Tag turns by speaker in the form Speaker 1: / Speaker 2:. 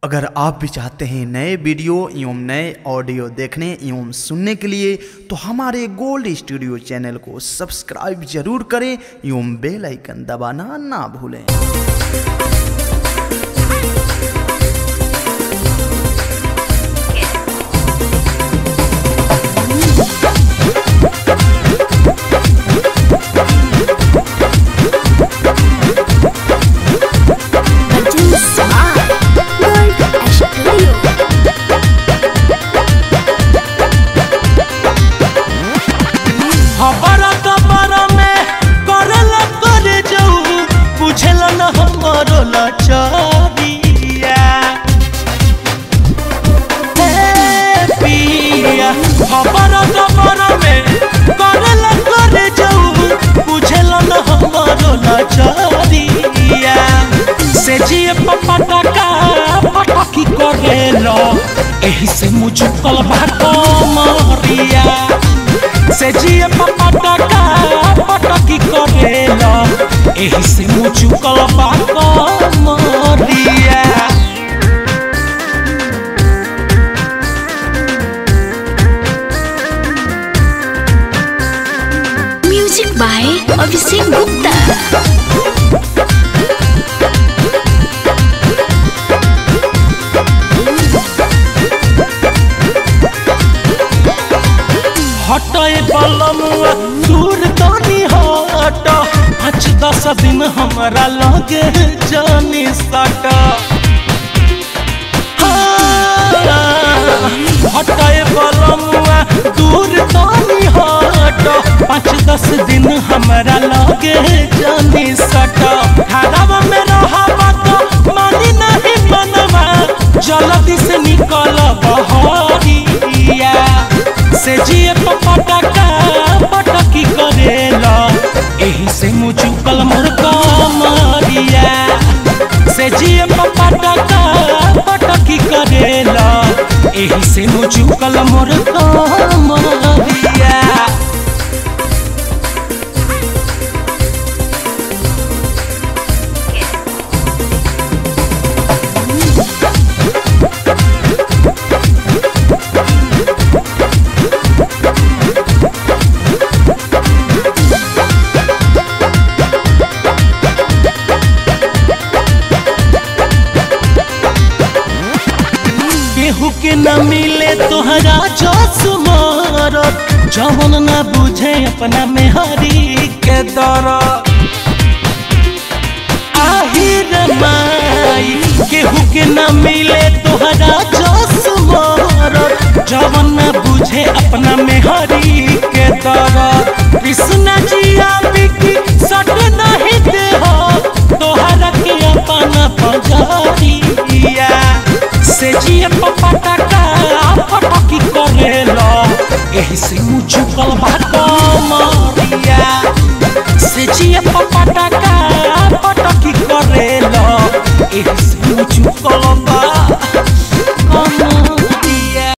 Speaker 1: अगर आप भी चाहते हैं नए वीडियो एवं नए ऑडियो देखने एवं सुनने के लिए तो हमारे गोल्ड स्टूडियो चैनल को सब्सक्राइब जरूर करें एवं बेल आइकन दबाना ना भूलें।
Speaker 2: एही से मुझुकल भाको मरिया से जिए पापा टका पटकी करेला एही से मुझुकल भाको मरिया।
Speaker 3: Music by Abhishek Gupta.
Speaker 2: हटे बलमुआ दूर तनी हट 5-10 दिन हमरा लगे जानी सट। हटे बलमुआ दूर तनी हट 5-10 दिन हमरा लगे जानी सट। खराब में रहबा तो मानी नहीं मनवा जल्दी से निकल बहरिया से जिए पापा टका पटकी करेला एही से मुझुकल मोर कमरिया से जिए पापा टका पटकी करेला एही से मुझुकल मोर कमरिया। केहू के न मिले तोहरा जोश मारत जवन न बुझे अपना मेहरी के दर्द। आहिर माई केहू के न मिले तोहरा जोश मारत जवन न बुझे अपना मेहरी के दर्द। कृष्णा जिया बिकी सट नहीं दे हो तोहरा के अपना पजरिया से जिए पापा टका पटकी करेला एही से मुझुकल भाको मरिया से जिए पापा टका पटकी करेला एही से मुझुकल